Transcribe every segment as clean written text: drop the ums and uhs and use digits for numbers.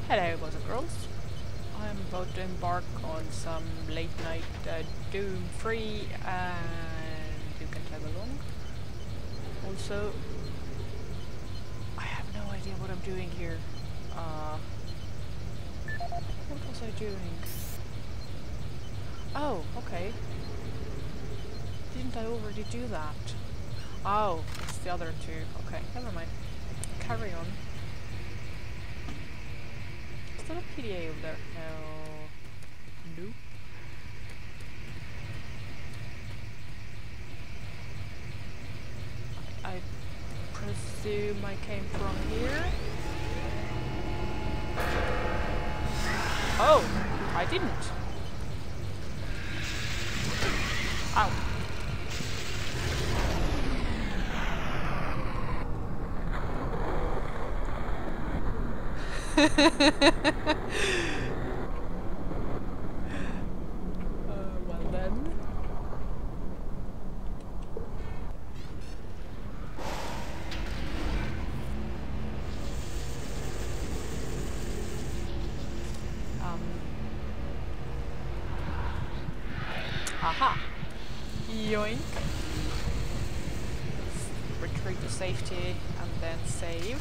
Hello, boys and girls. I'm about to embark on some late night Doom free, and you can tag along. Also, I have no idea what I'm doing here. What was I doing? Oh, okay. Didn't I already do that? Oh, it's the other two. Okay, never mind. Carry on. Is there a PDA over there? No. Nope. I presume I came from here? Oh! I didn't! Ow! Well then. Aha! Yoink! Let's retreat to safety and then save.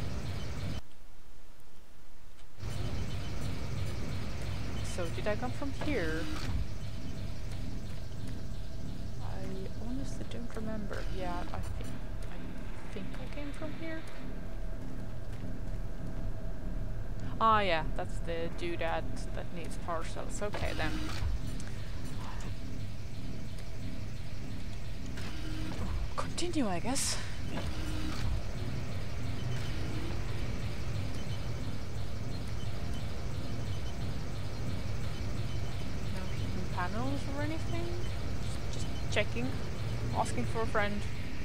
So, did I come from here? I honestly don't remember. Yeah, I think I came from here. Ah, yeah, that's the doodad that needs parcels. Okay, then. Continue, I guess. No hidden panels or anything? Just checking. Asking for a friend.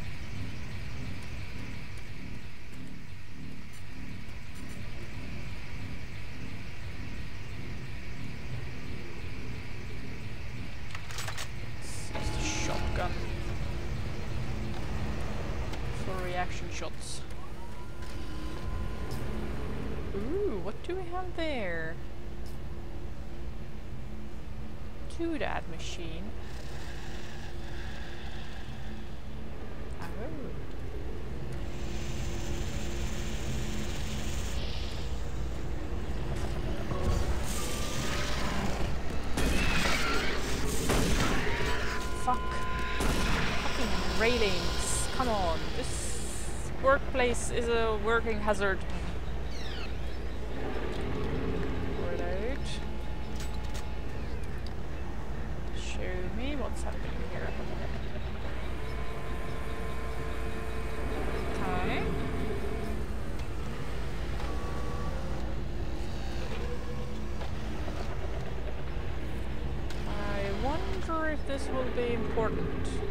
It's the shotgun. For reaction shots. Ooh, what do we have there? Doodad machine. Oh. Fuck. Fucking railings. Come on. This workplace is a working hazard. Reload. Show me what's happening here. Okay. I wonder if this will be important.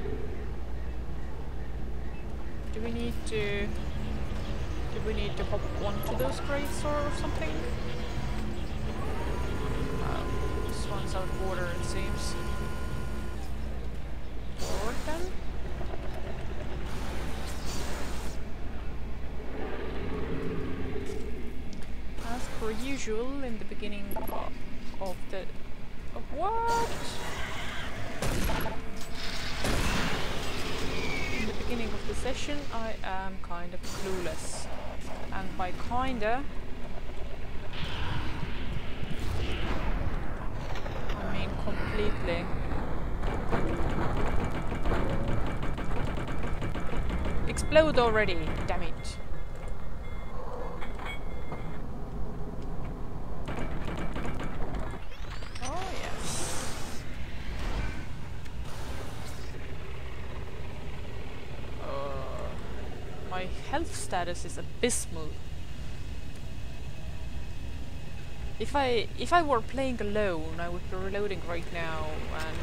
Do we need to hop onto those crates or something? This one's out of order, it seems. Forward then? As per usual, in the beginning of the... what? In the beginning of the session, I am kind of clueless. And by kinda, I mean completely. Explode already, damn it. Oh yes. My health status is abysmal. If I were playing alone, I would be reloading right now and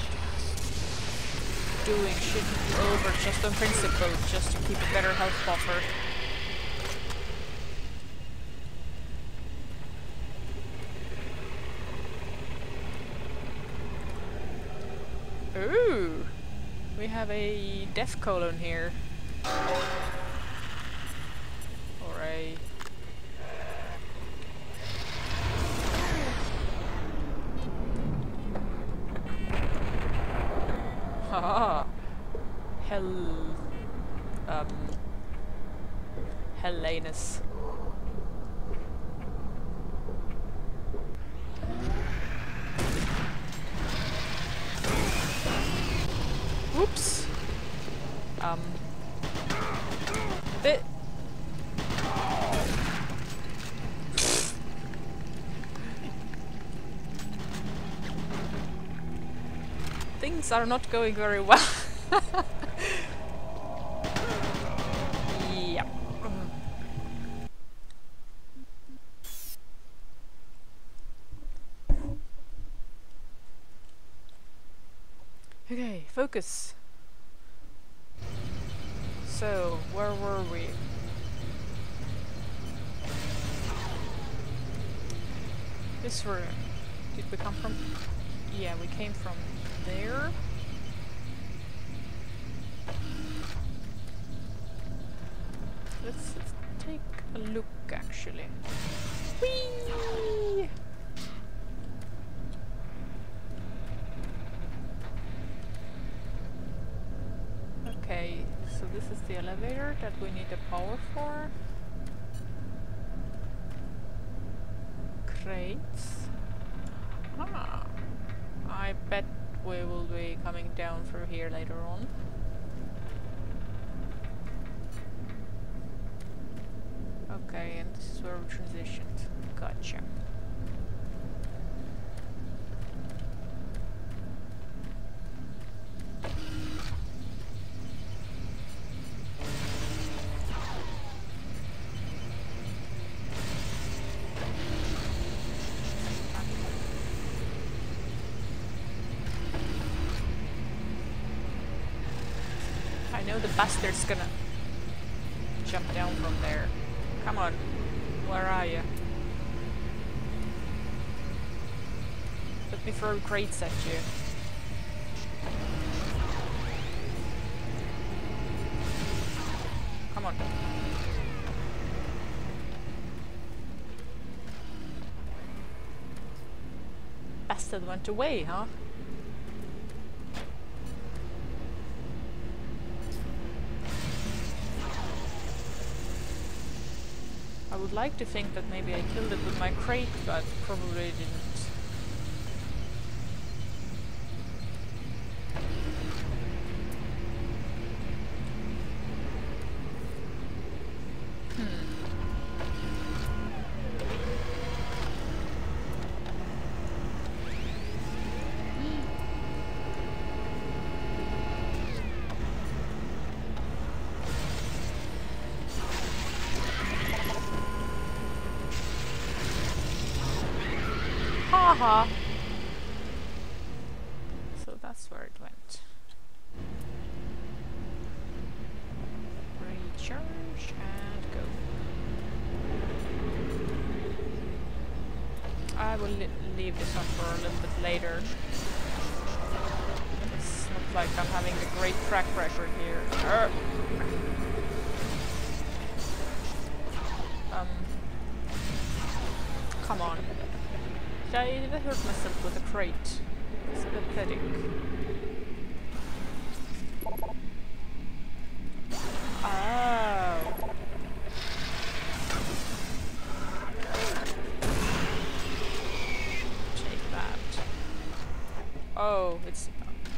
doing shit over just on principle, just to keep a better health buffer. Ooh! We have a death colon here. Or a Ah, hell, um, Hellanus. Whoops. Bit. Things are not going very well. Yeah. Okay, focus. So, where were we? This room. Did we come from? Yeah, we came from there. Let's take a look, actually. Whee! Okay, so this is the elevator that we need the power for. Crates. Ah, I bet we will be coming down through here later on. Okay, and this is where we transitioned. Gotcha. I know the bastard's gonna jump down from there. Come on, where are you? Let me throw crates at you. Come on. Bastard went away, huh? I would like to think that maybe I killed it with my crate, but probably didn't. Haha! So that's where it went. Recharge and go. I will leave this on for a little bit later. It's not like I'm having a great track record here. Come on. Did I hurt myself with a crate? It's pathetic. Oh. Take that. Oh, it's...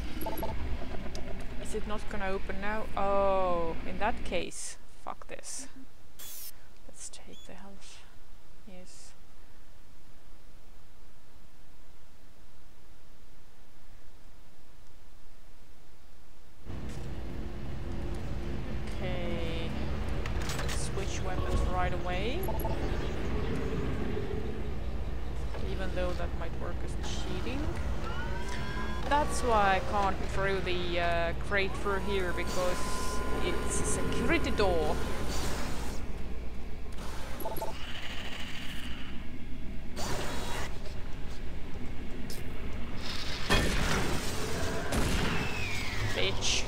Is it not gonna open now? Oh, in that case, fuck this. Let's take the health. Yes. Okay. Let's switch weapons right away. Even though that might work as cheating. That's why I can't throw the crate through here, because it's a security door. Bitch.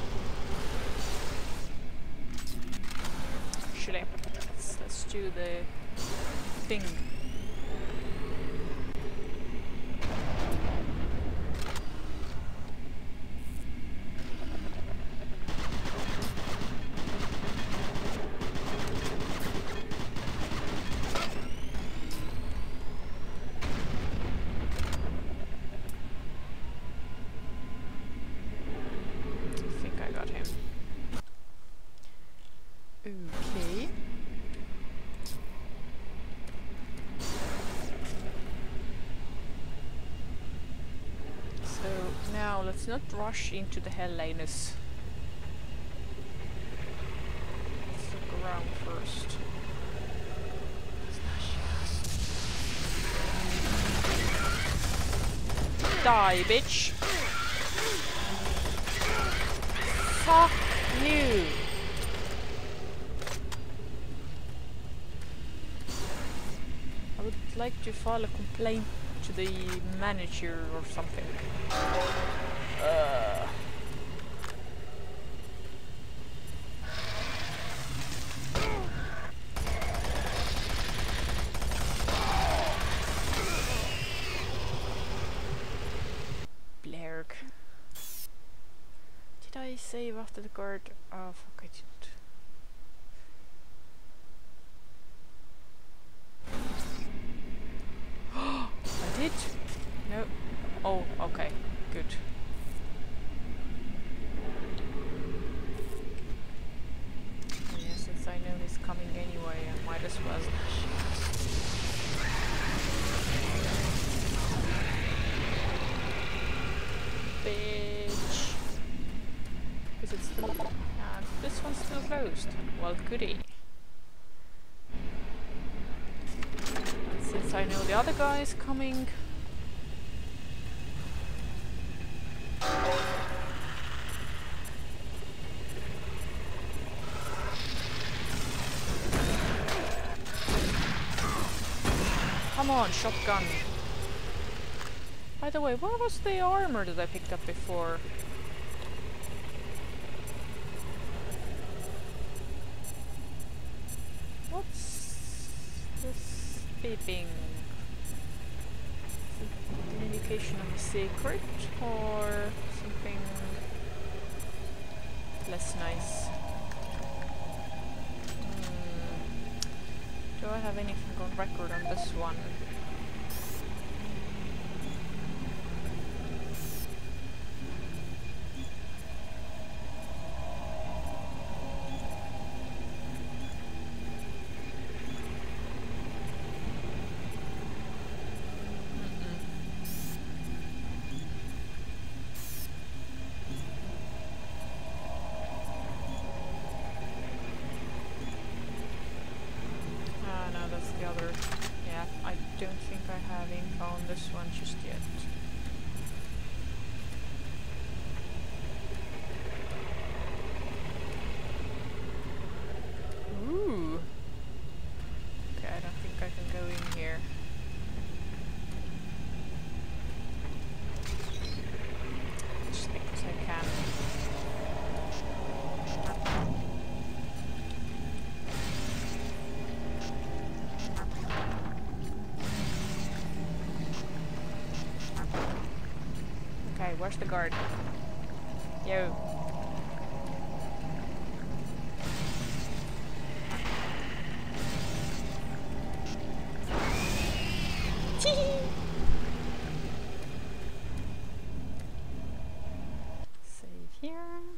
Actually, let's do the thing. Let's not rush into the Hellanus. Let's look around first. Die, bitch! Fuck you! I would like to file a complaint to the manager or something. Blerg. Did I save after the guard? Oh fuck, I didn't. I did? No. Oh, okay. Good. Yeah, since I know he's coming anyway, I might as well. Bitch. Is it still... this one's still closed. Well, goody. Since I know the other guy is coming... Come on, shotgun. By the way, where was the armor that I picked up before? What's this beeping? Is it an indication of a secret or something less nice? Do I have anything on record on this one? On this one just yet. Ooh. Okay, I don't think I can go in here. Just because I can. Where's the guard? Yo. Save here.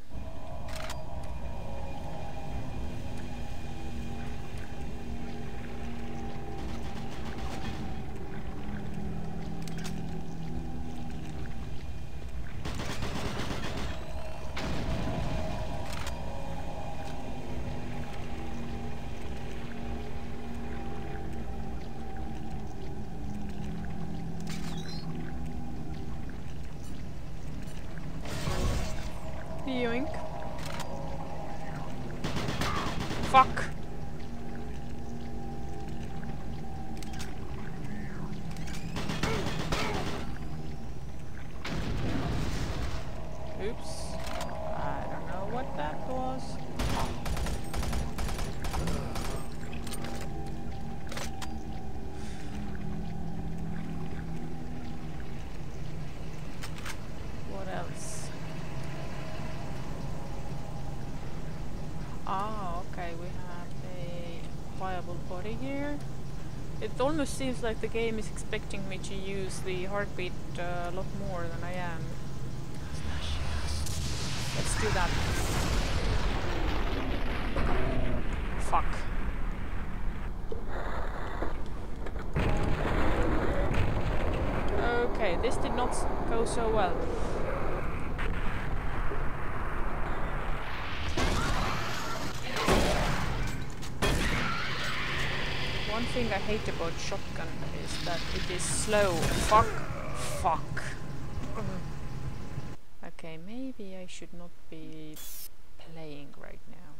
Yoink. Fuck. Oops. I don't know what that was. What else? Ah, okay, we have a viable body here. It almost seems like the game is expecting me to use the heartbeat a lot more than I am. Let's do that. Fuck. Okay, this did not go so well. one thing I hate about shotgun is that it is slow. Fuck. Fuck. Okay, maybe I should not be playing right now.